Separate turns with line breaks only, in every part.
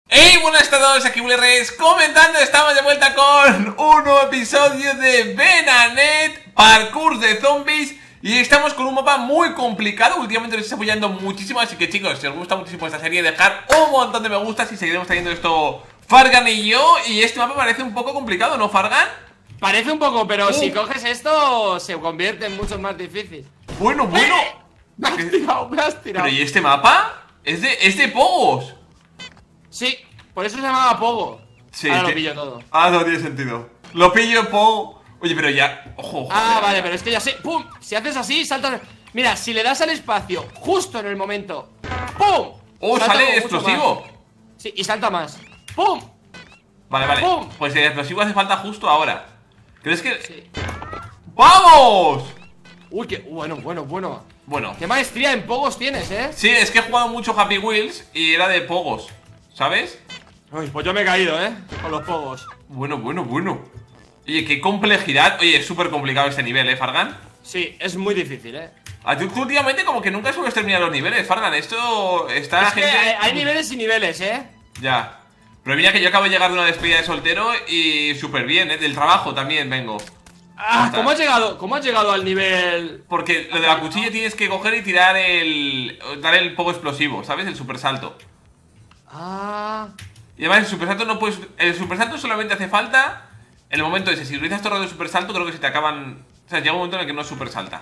Hey, buenas a todos, aquí WRS comentando, estamos de vuelta con un nuevo episodio de Benanet, parkour de zombies. Y estamos con un mapa muy complicado, últimamente nos está apoyando muchísimo. Así que chicos, si os gusta muchísimo esta serie, dejar un montón de me gustas y seguiremos trayendo esto Fargan y yo. Y este mapa parece un poco complicado, ¿no, Fargan?
Parece un poco, pero si coges esto se convierte en mucho más difícil.
Bueno.
Me has tirado, me has tirado.
Pero ¿y este mapa? Es de pogos.
Sí, por eso se llamaba Pogo.
Sí,
ahora lo pillo todo.
Ah, no tiene sentido. Lo pillo, Pogo. Oye, pero ya, ojo.
Vale, pero es que ya sé. ¡Pum! Si haces así, saltas. Mira, si le das al espacio justo en el momento, ¡pum!
Oh,
salta
sale
mucho
explosivo.
más. Sí, y salta más. ¡Pum!
Vale.
¡Pum!
Pues el explosivo hace falta justo ahora. ¿Crees que...?
Sí.
¡Vamos!
Uy, qué bueno.
Bueno.
Qué maestría en Pogos tienes, ¿eh?
Sí, es que he jugado mucho Happy Wheels y era de pogos, ¿sabes?
Uy, pues yo me he caído, ¿eh? Con los Pogos.
Bueno. Oye, qué complejidad. Oye, es súper complicado este nivel, ¿eh, Fargan?
Sí, es muy difícil, ¿eh?
Tú últimamente como que nunca sueles terminar los niveles, Fargan. Esto está
Es que
gente...
hay niveles y niveles, ¿eh?
Ya. Pero mira que yo acabo de llegar de una despedida de soltero y súper bien, ¿eh? Del trabajo también vengo.
¿Cómo has llegado al nivel?
Porque lo de la cuchilla tienes que coger y tirar dar el pogo explosivo, ¿sabes? El super salto. Y además el super salto no puedes... El super salto solamente hace falta en el momento ese. Si utilizas todo de super salto, creo que se te acaban... O sea, llega un momento en el que no super salta.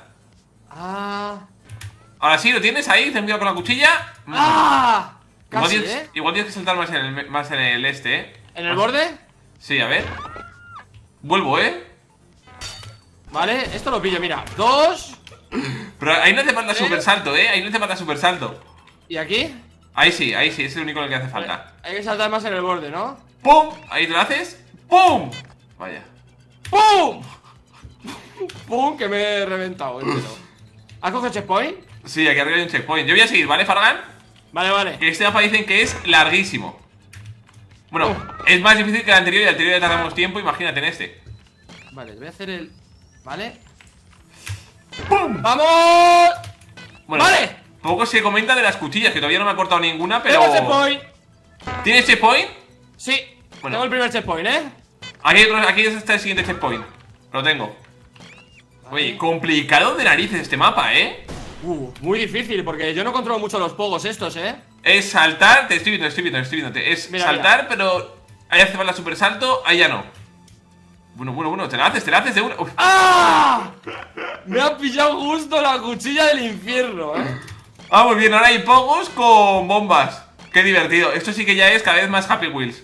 Ahora sí, lo tienes ahí, te envío con la cuchilla.
Casi,
igual tienes que saltar más en el este, ¿eh?
¿En el borde?
Sí, a ver. Vuelvo, ¿eh?
Vale, esto lo pillo, mira. 2.
Pero ahí no hace falta super salto, ¿eh? Ahí no hace falta super salto.
¿Y aquí?
Ahí sí, es el único en el que hace falta.
Hay que saltar más en el borde, ¿no?
¡Pum! Ahí te lo haces. ¡Pum! Vaya.
¡Pum! ¡Pum! Que me he reventado entero. ¿Has cogido checkpoint?
Sí, aquí arriba hay un checkpoint. Yo voy a seguir, ¿vale, Fargan?
Vale.
Que este mapa dicen que es larguísimo. Bueno, es más difícil que el anterior y el anterior ya tardamos tiempo, imagínate en este.
Vale, voy a hacer el... Vale.
¡Pum!
¡Vamos!
Bueno,
¡Vale!
poco se comenta de las cuchillas, que todavía no me he cortado ninguna, pero...
¡Tengo checkpoint!
¿Tienes checkpoint?
Sí,
Bueno.
tengo el primer checkpoint, ¿eh?
Aquí está el siguiente checkpoint. Lo tengo. Oye, complicado de narices este mapa, ¿eh?
Muy difícil, porque yo no controlo mucho los pogos estos, ¿eh?
Es saltar, te estoy viendo. Es saltar, pero ahí hace falta super salto, ahí ya no. Bueno, te la haces de una. Uf.
Me ha pillado justo la cuchilla del infierno, ¿eh?
Muy bien, ahora hay pogos con bombas. Qué divertido, esto sí que ya es cada vez más Happy Wheels.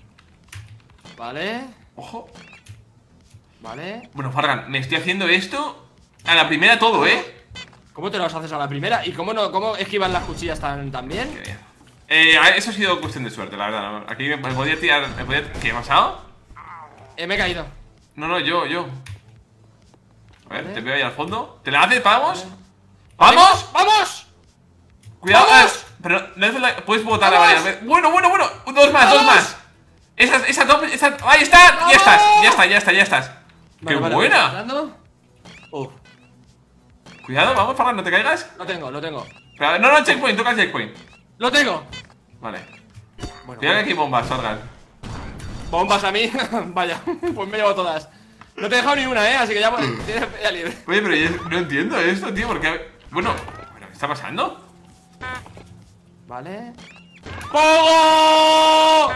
Vale.
Ojo.
Vale.
Bueno, Fargan, me estoy haciendo esto a la primera todo, ¿eh?
¿Cómo te los haces a la primera? ¿Y cómo esquivan las cuchillas tan bien?
Qué bien. Eso ha sido cuestión de suerte, la verdad, ¿no? Aquí me podía tirar... ¿Qué ha pasado?
Me he caído.
No, yo. A ver,
Vale.
te veo ahí al fondo. ¿Te la haces? ¿Vamos?
Vale.
¡Vamos!
¡Vamos!
Cuidado,
¡Vamos!
pero no hace falta... Puedes botar
¡Vamos!
varias veces. Bueno. Dos más. Esa top, ¡ahí está!
¡Vamos!
Ya estás. ¡Qué buena! Cuidado, vamos, Fargan, no te caigas.
Lo tengo.
Pero, no, checkpoint, toca el checkpoint.
Lo tengo.
Vale.
Bueno,
Cuidado que aquí hay bombas, Fargan.
bombas a mí. Vaya, pues me llevo todas. No te he dejado ni una, así que ya tienes ya libre.
Oye, pero yo no entiendo esto, tío, porque... Bueno, ¿qué está pasando?
Vale. ¡Pogo!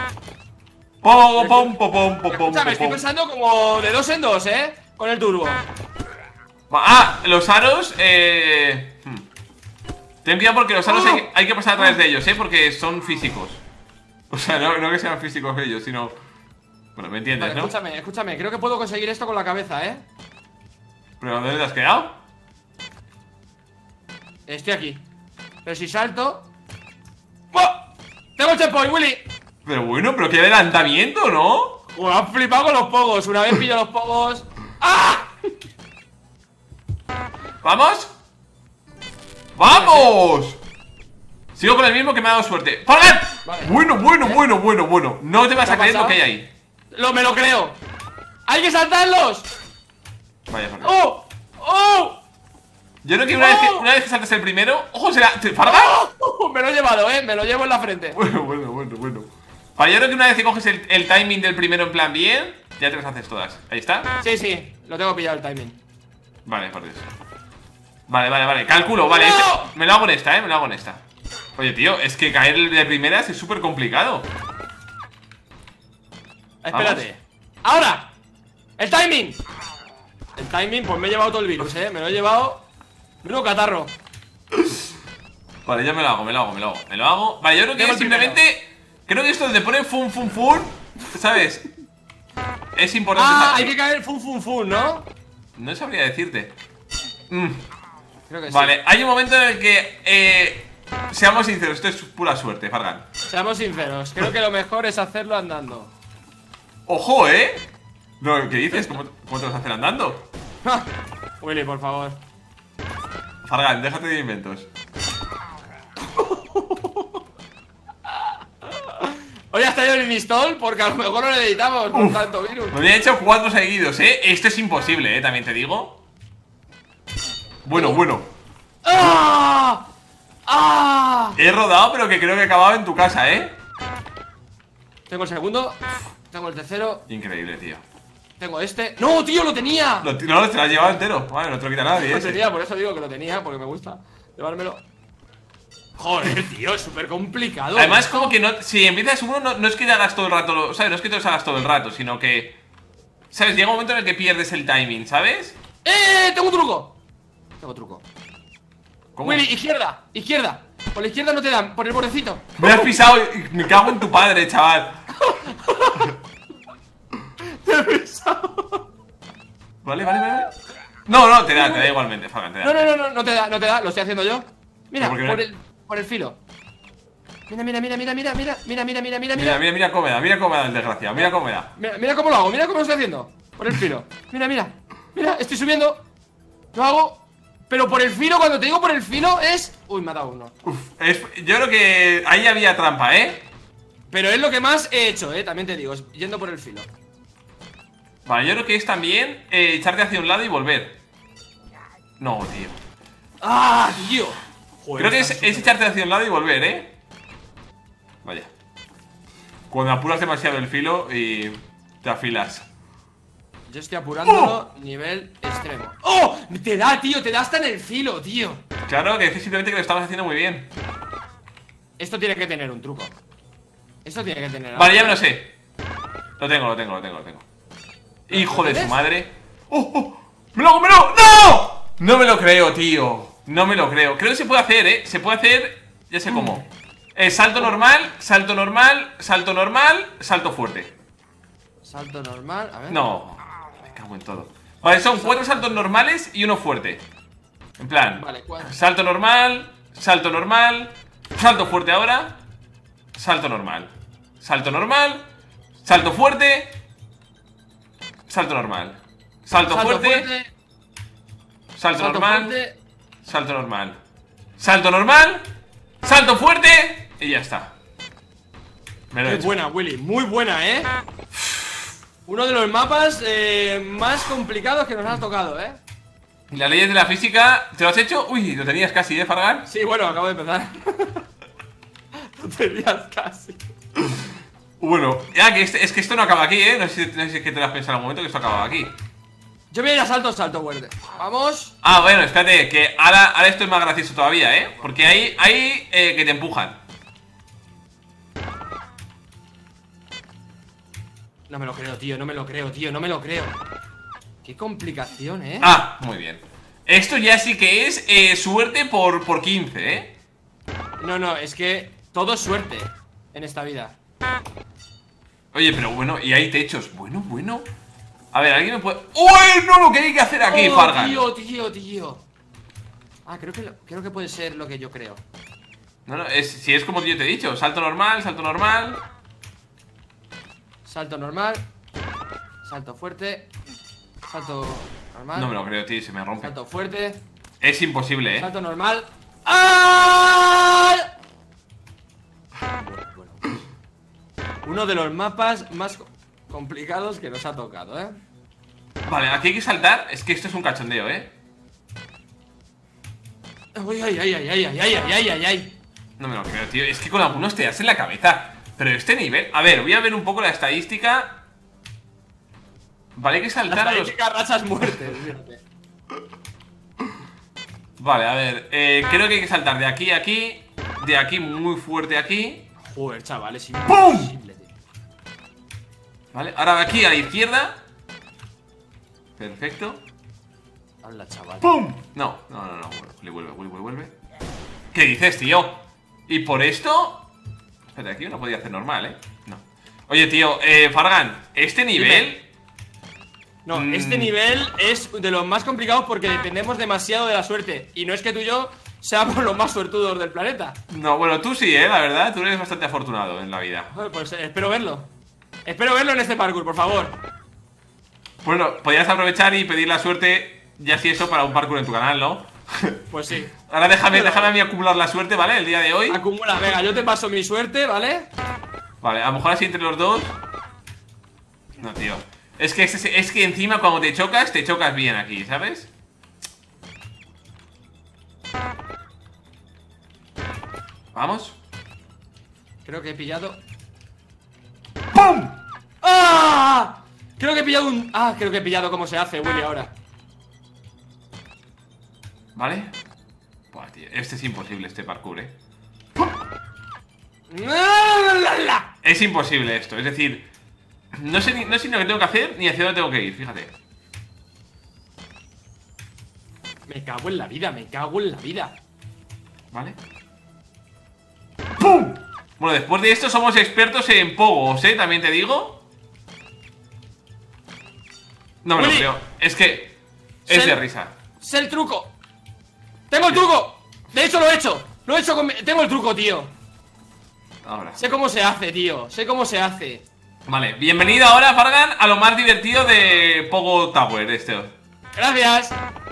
Escúchame, estoy pensando como de 2 en 2, con el turbo.
Los aros, ten cuidado porque los aros hay que pasar a través de ellos, porque son físicos. O sea, no que sean físicos ellos, sino... Bueno, me entiendes,
Vale,
¿no?
escúchame, creo que puedo conseguir esto con la cabeza,
¿Pero dónde te has quedado?
Estoy aquí. Pero si salto... ¡Oh! ¡Tengo el checkpoint, Willy!
Pero qué adelantamiento, ¿no?
Bueno, han flipado con los pogos. Una vez pillo los pogos... ¡Ah!
¿Vamos? ¡Vamos! Sigo con el mismo que me ha dado suerte. ¡Fargan!
Vale.
Bueno. No te vas a creer lo que hay ahí.
Me lo creo. ¡Hay que saltarlos!
Vaya, Fargan.
¡Oh!
Yo creo que una vez que saltas el primero... ¡Ojo, será! ¿Fargan?
Me lo he llevado, me lo llevo en la frente.
Bueno. Vale, yo creo que una vez que coges el timing del primero en plan bien, ya te las haces todas. Ahí está.
Sí, sí, lo tengo pillado el timing.
Vale, por Dios. Vale, calculo, vale.
¡No!
Me lo hago en esta, me lo hago en esta. Oye, tío, es que caer de primeras es súper complicado.
Espérate. ¡Ahora! ¡El timing! El timing, pues me he llevado todo el virus, me lo he llevado. Menudo catarro.
Vale, ya me lo hago. Vale, yo creo que simplemente. Creo que esto de poner fun, ¿sabes? Es importante.
Hay que caer fun, ¿no?
No sabría decirte.
Creo que
Vale,
sí.
hay un momento en el que seamos sinceros, esto es pura suerte, Fargan.
Seamos sinceros, creo que lo mejor es hacerlo andando.
¡Ojo, No, ¿qué dices? ¿Cómo te vas a hacer andando?
Willy, por favor.
Fargan, déjate de inventos.
Hoy has traído el install porque a lo mejor lo necesitamos con tanto virus.
Me había hecho 4 seguidos, Esto es imposible, también te digo. Bueno.
¡Ah! ¡Ah!
He rodado, pero que creo que he acabado en tu casa,
Tengo el segundo. Tengo el tercero.
Increíble, tío.
Tengo este. ¡No, tío! ¡Lo tenía!
No, te lo has llevado entero. Vale, no te lo quita nadie,
Lo tenía, por eso digo que lo tenía, porque me gusta llevármelo. Joder, tío, es súper complicado.
Además, como que no, si empiezas uno, no es que te hagas todo el rato, ¿sabes? No es que te los hagas todo el rato, sino que, ¿sabes? Llega un momento en el que pierdes el timing, ¿sabes?
Tengo un truco. Tengo truco.
¿Cómo?
Willy, izquierda. Por la izquierda no te dan, por el bordecito.
Me has pisado y me cago en tu padre, chaval.
Te he pisado.
Vale. No, te da igualmente, Fagan, te da.
No te da, lo estoy haciendo yo. Mira,
¿Pero por qué no?
por el filo. Mira
Mira cómo me da el desgraciado, mira cómo me da.
Mira cómo lo hago, mira cómo lo estoy haciendo. Por el filo. Mira, estoy subiendo. Lo hago. Pero por el filo, cuando te digo por el filo es... Uy, me ha dado uno.
Yo creo que ahí había trampa,
Pero es lo que más he hecho, también te digo, es yendo por el filo.
Vale, yo creo que es también echarte hacia un lado y volver. No, tío.
¡Ah, tío! Joder,
Creo que es echarte hacia un lado y volver, Vaya. Cuando apuras demasiado el filo y te afilas.
Yo estoy apurándolo nivel extremo. ¡Oh! Te da, tío, te da hasta en el filo, tío.
Claro, que es simplemente que lo estamos haciendo muy bien.
Esto tiene que tener un truco. Esto tiene que tener algo.
Vale, ya me lo sé. Lo tengo. Hijo de su madre. ¡Oh! ¡Me lo hago! ¡No! No me lo creo, tío. No me lo creo. Creo que se puede hacer, Se puede hacer. Ya sé cómo. Salto normal, salto fuerte.
Salto normal, a ver.
No. Me cago en todo. Vale, son 4 saltos normales y uno fuerte. En plan.
Vale, 4.
Salto normal. Salto fuerte ahora. Salto normal. Salto fuerte. Salto normal. Salto fuerte. Salto normal.
Fuerte.
Salto normal. Salto fuerte. Y ya está. Me lo he
Muy
hecho.
buena, Willy, muy buena, Uno de los mapas más complicados que nos has tocado,
Y las leyes de la física, ¿te lo has hecho? Uy, lo tenías casi, Fargan.
Sí, bueno, acabo de empezar. Lo tenías casi.
Bueno, ya que es que esto no acaba aquí, No sé si es que te lo has pensado en algún momento que esto acaba aquí.
Yo voy a ir a salto fuerte. Vamos.
Ah, bueno, espérate, que ahora esto es más gracioso todavía, Porque hay que te empujan.
No me lo creo, tío, no me lo creo. Qué complicación,
Ah, muy bien. Esto ya sí que es suerte por 15,
No, es que todo es suerte en esta vida.
Oye, pero bueno, y hay techos. Bueno. A ver, ¿alguien me puede...? ¡Uy! No, lo que hay que hacer aquí, Fargan.
Tío. Ah, creo que puede ser lo que yo creo.
No, si es como yo te he dicho. Salto normal.
Salto normal. Salto fuerte. Salto normal.
No me lo creo, tío, se me rompe.
Salto fuerte.
Es imposible,
Salto normal. ¡Ah! Bueno. Uno de los mapas más complicados que nos ha tocado,
Vale, aquí hay que saltar. Es que esto es un cachondeo,
Ay.
No me lo creo, tío. Es que con algunos te das en la cabeza. Pero este nivel... A ver, voy a ver un poco la estadística. Vale, hay que saltar a los...
rachas muertes, fíjate.
Vale, a ver, creo que hay que saltar de aquí a aquí. De aquí muy fuerte aquí.
Joder, chaval, es
¡Pum!
imposible, tío.
Vale, ahora de aquí a la izquierda. Perfecto.
Hala, chaval.
¡Pum! No, vuelve. ¿Qué dices, tío? ¿Y por esto? Espérate, aquí no podía hacer normal, No. Oye, tío, Fargan, este nivel...
No, este nivel es de los más complicados porque dependemos demasiado de la suerte. Y no es que tú y yo seamos los más suertudos del planeta.
No, bueno, tú sí, la verdad. Tú eres bastante afortunado en la vida.
Pues espero verlo. Espero verlo en este parkour, por favor.
Bueno, podrías aprovechar y pedir la suerte, ya si eso, para un parkour en tu canal, ¿no?
Pues sí.
Ahora déjame a mí acumular la suerte, ¿vale? El día de hoy.
Acumula, venga, yo te paso mi suerte, ¿vale?
Vale, a lo mejor así entre los dos. No, tío. Es que encima cuando te chocas bien aquí, ¿sabes? Vamos.
Creo que he pillado.
¡Pum!
¡Ah! Creo que he pillado un... Ah, creo que he pillado cómo se hace, Willy, ahora.
¿Vale? Buah, tío, este es imposible, este parkour, Es imposible esto, es decir, no sé lo que tengo que hacer ni hacia dónde tengo que ir, fíjate.
Me cago en la vida, me cago en la vida.
¿Vale? ¡Pum! Bueno, después de esto somos expertos en pogos, también te digo. No me lo
Willy,
creo, es que es de risa.
Sé el truco. ¡Tengo el truco! De hecho lo he hecho. Lo he hecho con... Tengo el truco, tío.
Ahora.
Sé cómo se hace, tío. Sé cómo se hace.
Vale, bienvenido ahora, Fargan, a lo más divertido de Pogo Tower,
Gracias.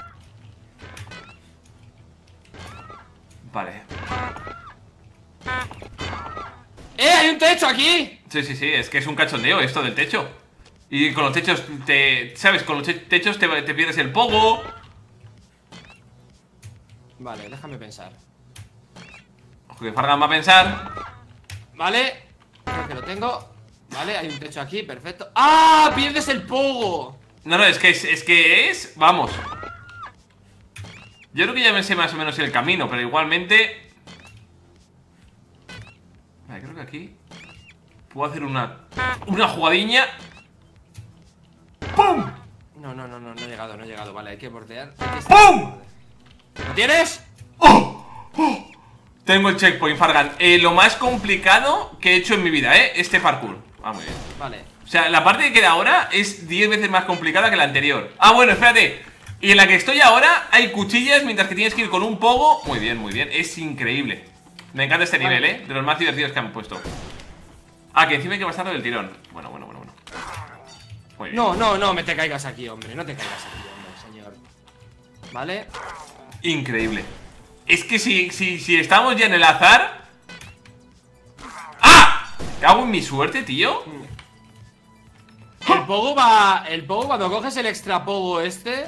Vale.
¡Hay un techo aquí!
Sí, es que es un cachondeo esto del techo. Y con los techos ¿sabes? Con los techos te pierdes el pogo.
Vale, déjame pensar.
Ojo que Fargan va a pensar.
Vale, creo que lo tengo. Vale, hay un techo aquí, perfecto. ¡Ah! ¡Pierdes el pogo!
No, es que es... Vamos. Yo creo que ya me sé más o menos el camino, pero igualmente... Vale, creo que aquí puedo hacer una jugadinha. ¡Pum!
No he llegado, vale, hay que bordear.
¡Pum!
¿Lo tienes?
¡Oh! Tengo el checkpoint, Fargan. Lo más complicado que he hecho en mi vida, este parkour. Muy bien.
Vale.
O sea, la parte que queda ahora es 10 veces más complicada que la anterior. Ah, bueno, espérate. Y en la que estoy ahora hay cuchillas, mientras que tienes que ir con un pogo. Muy bien, es increíble. Me encanta este nivel, de los más divertidos que han puesto. Ah, que encima hay que pasarlo del tirón. Bueno. Muy bien.
No me te caigas aquí, hombre. No te caigas aquí, hombre, señor. Vale.
Increíble. Es que si estamos ya en el azar. ¡Ah! ¿Cago en mi suerte, tío?
El pogo va... El pogo, cuando coges el extra pogo este...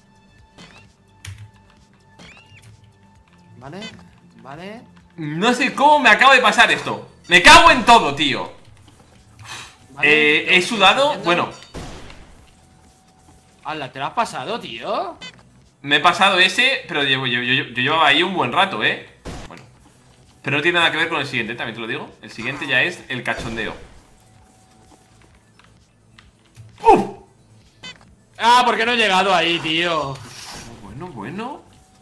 Vale.
No sé cómo me acaba de pasar esto. Me cago en todo, tío.
Vale,
he sudado, bueno.
¡Hala, te lo has pasado, tío!
Me he pasado ese, pero yo llevaba ahí un buen rato, Bueno. Pero no tiene nada que ver con el siguiente, también te lo digo. El siguiente ya es el cachondeo. ¡Uf!
Ah, porque no he llegado ahí, tío.
Bueno.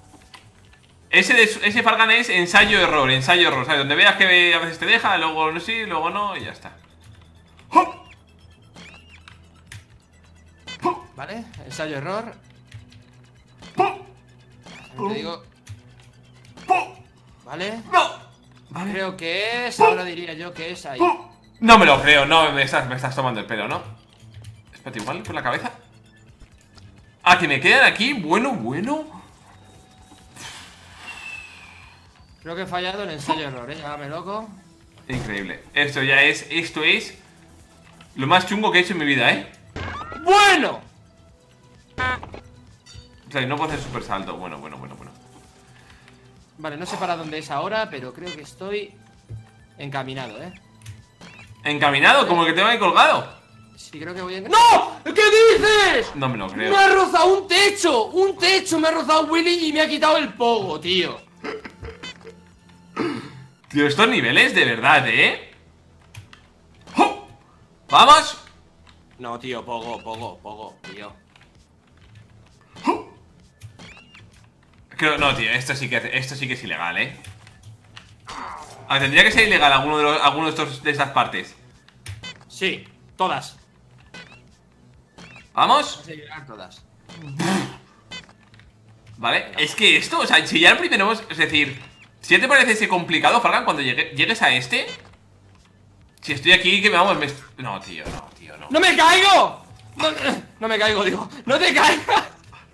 Ese Fargan es ensayo-error, ¿sabes? Donde veas que a veces te deja, luego no sí, luego no, y ya está.
Vale, ensayo error. Te digo. Vale.
No. Vale.
Creo que es. Ahora diría yo que es ahí.
No me lo creo, no, me estás tomando el pelo, ¿no? Espérate, igual por la cabeza. Ah, que me quedan aquí, bueno.
Creo que he fallado el ensayo error, llámame loco.
Increíble. Esto es lo más chungo que he hecho en mi vida,
¡Bueno!
O sea, no puedo hacer super salto. Bueno.
Vale, no sé para dónde es ahora, pero creo que estoy encaminado,
Encaminado, como el que tengo ahí colgado.
Sí, creo que voy a... ¡No! ¿Qué dices?
No me lo creo.
Me ha rozado un techo. Un techo me ha rozado Willy y me ha quitado el pogo, tío.
Tío, estos niveles de verdad, ¡Oh! ¡Vamos!
No, tío, pogo, tío.
Creo, no, tío, esto sí que es ilegal, tendría que ser ilegal alguno de estas partes.
Sí, todas.
¿Vamos?
Vas a llegar todas.
Vale, es que esto, o sea, si ya el primero es decir, si ya te parece ese complicado, Fargan, cuando llegues a este. Si estoy aquí, que vamos, no, tío, no.
¡No me caigo! No me caigo, digo. ¡No te caigas!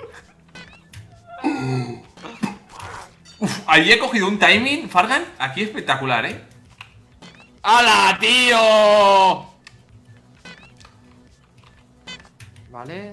Uf, ahí he cogido un timing, Fargan, aquí espectacular,
¡Hala, tío! Vale.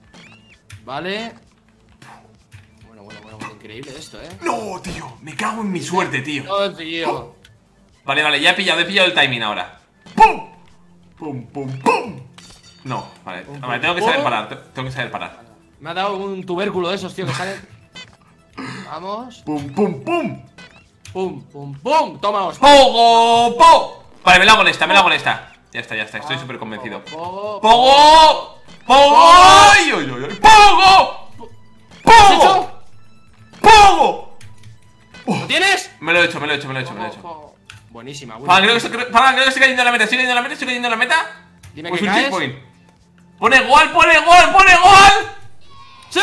Bueno, increíble esto,
No, tío, me cago en mi suerte, tío.
No, tío.
Vale, ya he pillado el timing ahora. ¡Pum! ¡Pum, pum, pum! No, vale, tengo que saber parar,
Me ha dado un tubérculo de esos, tío, que salen. Vamos.
¡Pum, pum, pum!
¡Pum! Toma, os.
¡Pogo! ¡Po! Vale, me la hago en esta. Ya está, estoy súper convencido. ¡Pogo! ¡Pogo! ¡Ay! ¡Pogo! ¡Pogo! ¡Pogo!
¿Lo tienes?
Me lo he hecho.
Buenísima,
Creo que estoy cayendo en la meta, estoy cayendo en la meta.
Dime
Pues
que
un
caes.
checkpoint. ¡Pone gol!
¡Sí!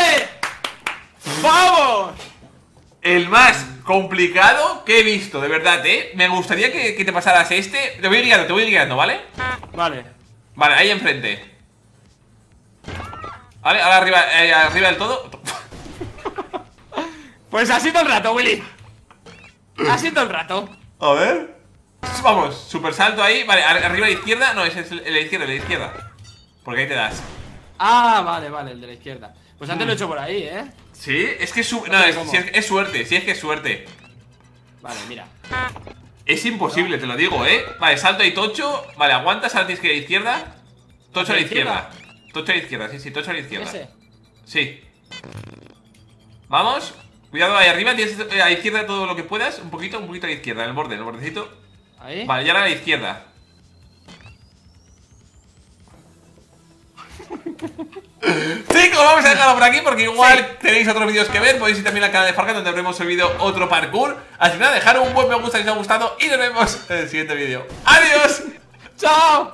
¡Vamos!
El más complicado que he visto, de verdad, me gustaría que te pasaras este. Te voy guiando, ¿vale?
Vale.
Vale, ahí enfrente. Vale, ahora arriba del todo.
Pues así todo el rato, Willy. Así todo el rato.
A ver. Vamos, super salto ahí. Vale, arriba a la izquierda. No, ese es la izquierda. Porque ahí te das.
Ah, vale, el de la izquierda. Pues antes lo he hecho por ahí,
Sí, es que es suerte. Sí, es que es suerte.
Vale, mira.
Es imposible, te lo digo, Vale, salto ahí tocho. Vale, aguantas, ahora tienes que ir a la izquierda. Tocho a la izquierda. Tocho a la izquierda, sí, tocho a la izquierda.
¿Ese?
Sí. Vamos. Cuidado ahí arriba, tienes a la izquierda todo lo que puedas. Un poquito a la izquierda, en el bordecito.
Ahí.
Vale, y ahora a la izquierda. Chicos, vamos a dejarlo por aquí porque igual tenéis otros vídeos que ver. Podéis ir también al canal de Fargan donde habremos subido otro parkour. Así que nada, dejar un buen me gusta si os ha gustado y nos vemos en el siguiente vídeo. ¡Adiós!
¡Chao!